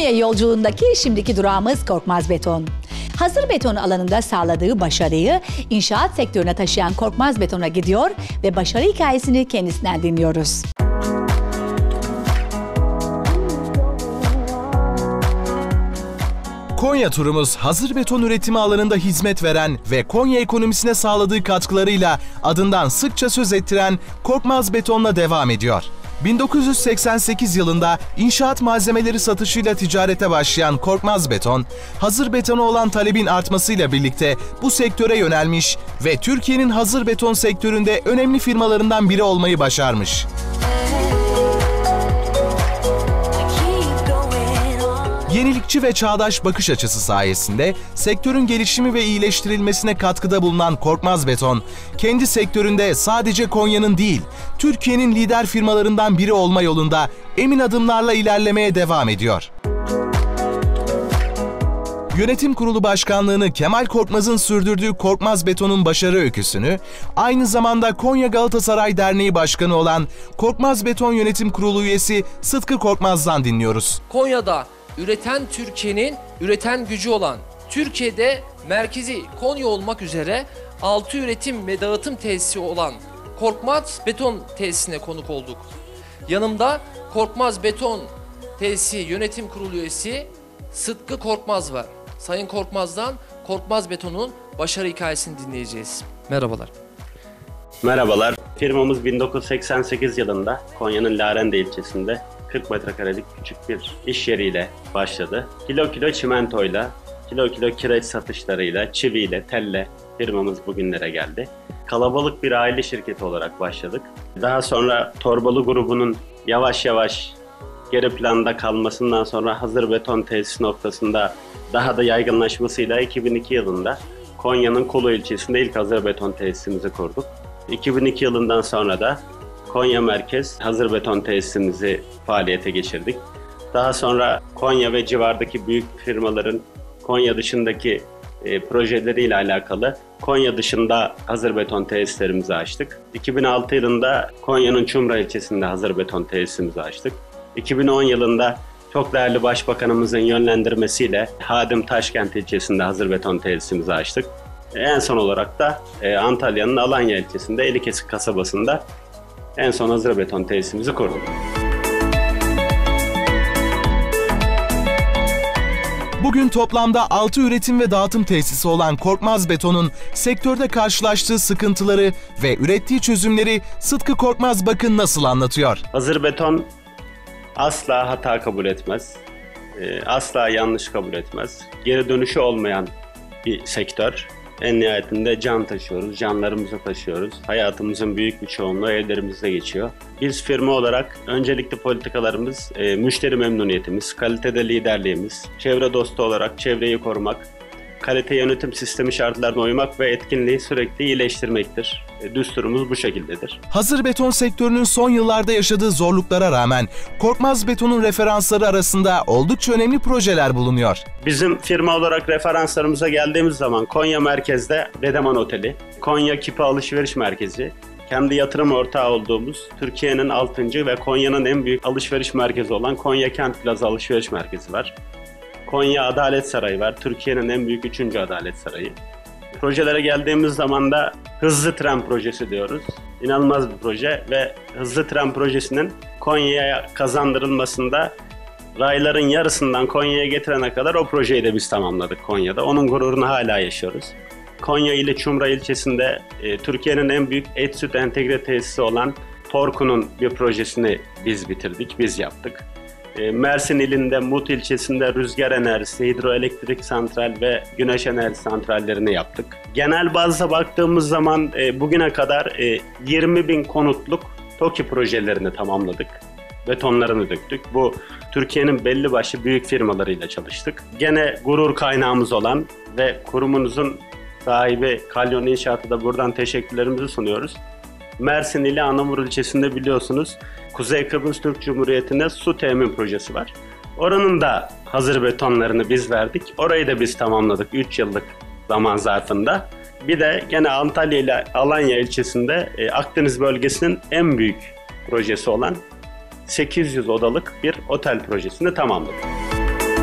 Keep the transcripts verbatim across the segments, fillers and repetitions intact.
Konya yolculuğundaki şimdiki durağımız Korkmaz Beton. Hazır beton alanında sağladığı başarıyı inşaat sektörüne taşıyan Korkmaz Beton'a gidiyor ve başarı hikayesini kendisinden dinliyoruz. Konya turumuz hazır beton üretimi alanında hizmet veren ve Konya ekonomisine sağladığı katkılarıyla adından sıkça söz ettiren Korkmaz Beton'la devam ediyor. bin dokuz yüz seksen sekiz yılında inşaat malzemeleri satışıyla ticarete başlayan Korkmaz Beton, hazır betona olan talebin artmasıyla birlikte bu sektöre yönelmiş ve Türkiye'nin hazır beton sektöründe önemli firmalarından biri olmayı başarmış. Yenilikçi ve çağdaş bakış açısı sayesinde sektörün gelişimi ve iyileştirilmesine katkıda bulunan Korkmaz Beton, kendi sektöründe sadece Konya'nın değil, Türkiye'nin lider firmalarından biri olma yolunda emin adımlarla ilerlemeye devam ediyor. Yönetim Kurulu Başkanlığını Kemal Korkmaz'ın sürdürdüğü Korkmaz Beton'un başarı öyküsünü, aynı zamanda Konya Galatasaray Derneği Başkanı olan Korkmaz Beton Yönetim Kurulu üyesi Sıtkı Korkmaz'dan dinliyoruz. Konya'da üreten Türkiye'nin üreten gücü olan, Türkiye'de merkezi Konya olmak üzere altı üretim ve dağıtım tesisi olan Korkmaz Beton Tesisine konuk olduk. Yanımda Korkmaz Beton Tesisi Yönetim Kurulu üyesi Sıtkı Korkmaz var. Sayın Korkmaz'dan Korkmaz Beton'un başarı hikayesini dinleyeceğiz. Merhabalar. Merhabalar. Firmamız bin dokuz yüz seksen sekiz yılında Konya'nın Larende ilçesinde kırk metrekarelik küçük bir iş yeriyle başladı. Kilo kilo çimentoyla, kilo kilo kireç satışlarıyla, çiviyle, telle firmamız bugünlere geldi. Kalabalık bir aile şirketi olarak başladık. Daha sonra Torbalı grubunun yavaş yavaş geri planda kalmasından sonra hazır beton tesis noktasında daha da yaygınlaşmasıyla iki bin iki yılında Konya'nın Kulu ilçesinde ilk hazır beton tesisimizi kurduk. iki bin iki yılından sonra da Konya Merkez hazır beton tesisimizi faaliyete geçirdik. Daha sonra Konya ve civardaki büyük firmaların Konya dışındaki e, projeleriyle alakalı Konya dışında hazır beton tesislerimizi açtık. iki bin altı yılında Konya'nın Çumra ilçesinde hazır beton tesisimizi açtık. iki bin on yılında çok değerli Başbakanımızın yönlendirmesiyle Hadim Taşkent ilçesinde hazır beton tesisimizi açtık. En son olarak da e, Antalya'nın Alanya ilçesinde Elikesik kasabasında en son hazır beton tesisimizi kurduk. Bugün toplamda altı üretim ve dağıtım tesisi olan Korkmaz Beton'un sektörde karşılaştığı sıkıntıları ve ürettiği çözümleri Sıtkı Korkmaz bakın nasıl anlatıyor. Hazır beton asla hata kabul etmez, asla yanlış kabul etmez. Geri dönüşü olmayan bir sektör. En nihayetinde can taşıyoruz, canlarımızı taşıyoruz. Hayatımızın büyük bir çoğunluğu evlerimizde geçiyor. Biz firma olarak öncelikli politikalarımız, e, müşteri memnuniyetimiz, kalitede liderliğimiz, çevre dostu olarak çevreyi korumak, kalite yönetim sistemi şartlarına uymak ve etkinliği sürekli iyileştirmektir. E, düsturumuz bu şekildedir. Hazır beton sektörünün son yıllarda yaşadığı zorluklara rağmen Korkmaz Beton'un referansları arasında oldukça önemli projeler bulunuyor. Bizim firma olarak referanslarımıza geldiğimiz zaman Konya merkezde Dedeman Oteli, Konya Kipa Alışveriş Merkezi, kendi yatırım ortağı olduğumuz Türkiye'nin altıncı ve Konya'nın en büyük alışveriş merkezi olan Konya Kent Plaza Alışveriş Merkezi var. Konya Adalet Sarayı var. Türkiye'nin en büyük üçüncü Adalet Sarayı. Projelere geldiğimiz zaman da Hızlı Tren Projesi diyoruz. İnanılmaz bir proje ve Hızlı Tren Projesi'nin Konya'ya kazandırılmasında rayların yarısından Konya'ya getirene kadar o projeyi de biz tamamladık Konya'da. Onun gururunu hala yaşıyoruz. Konya ili Çumra ilçesinde e, Türkiye'nin en büyük et süt entegre tesisi olan Torku'nun bir projesini biz bitirdik, biz yaptık. Mersin ilinde Mut ilçesinde rüzgar enerjisi, hidroelektrik santral ve güneş enerji santrallerini yaptık. Genel bazda baktığımız zaman bugüne kadar yirmi bin konutluk TOKİ projelerini tamamladık. Betonlarını döktük. Bu Türkiye'nin belli başlı büyük firmalarıyla çalıştık. Gene gurur kaynağımız olan ve kurumunuzun sahibi Kalyon İnşaat'a da buradan teşekkürlerimizi sunuyoruz. Mersin ili Anamur ilçesinde biliyorsunuz Kuzey Kıbrıs Türk Cumhuriyeti'ne su temin projesi var. Oranın da hazır betonlarını biz verdik. Orayı da biz tamamladık üç yıllık zaman zarfında. Bir de gene Antalya ile Alanya ilçesinde e, Akdeniz bölgesinin en büyük projesi olan sekiz yüz odalık bir otel projesini tamamladık.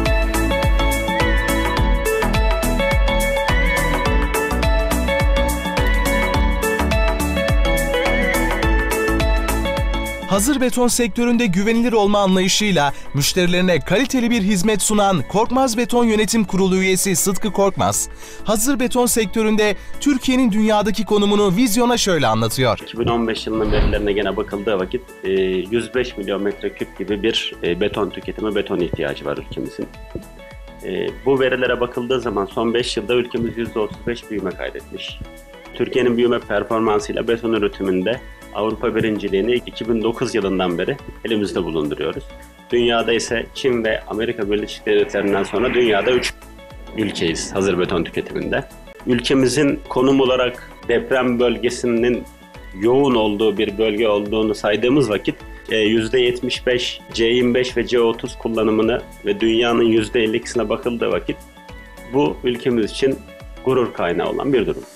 Hazır beton sektöründe güvenilir olma anlayışıyla müşterilerine kaliteli bir hizmet sunan Korkmaz Beton Yönetim Kurulu üyesi Sıtkı Korkmaz, hazır beton sektöründe Türkiye'nin dünyadaki konumunu vizyona şöyle anlatıyor. iki bin on beş yılının verilerine gene bakıldığı vakit yüz beş milyon metreküp gibi bir beton tüketimi, beton ihtiyacı var ülkemizin. Bu verilere bakıldığı zaman son beş yılda ülkemiz yüzde otuz beş büyüme kaydetmiş. Türkiye'nin büyüme performansıyla beton üretiminde Avrupa birinciliğini iki bin dokuz yılından beri elimizde bulunduruyoruz. Dünyada ise Çin ve Amerika Birleşik Devletleri'nden sonra dünyada üç ülkeyiz hazır beton tüketiminde. Ülkemizin konum olarak deprem bölgesinin yoğun olduğu bir bölge olduğunu saydığımız vakit yüzde yetmiş beş C yirmi beş ve C otuz kullanımını ve dünyanın yüzde elli ikisine bakıldığı vakit bu ülkemiz için gurur kaynağı olan bir durum.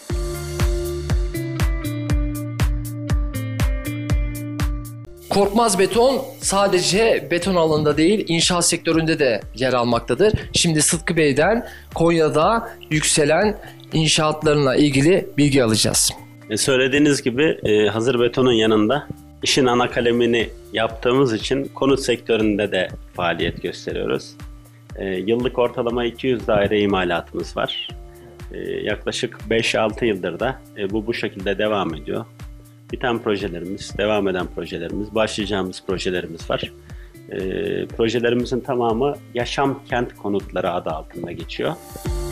Korkmaz Beton sadece beton alanında değil, inşaat sektöründe de yer almaktadır. Şimdi Sıtkı Bey'den Konya'da yükselen inşaatlarına ilgili bilgi alacağız. E söylediğiniz gibi e, hazır betonun yanında işin ana kalemini yaptığımız için konut sektöründe de faaliyet gösteriyoruz. E, yıllık ortalama iki yüz daire imalatımız var. E, yaklaşık beş altı yıldır da e, bu bu şekilde devam ediyor. Biten projelerimiz, devam eden projelerimiz, başlayacağımız projelerimiz var. E, projelerimizin tamamı yaşam kent konutları adı altında geçiyor.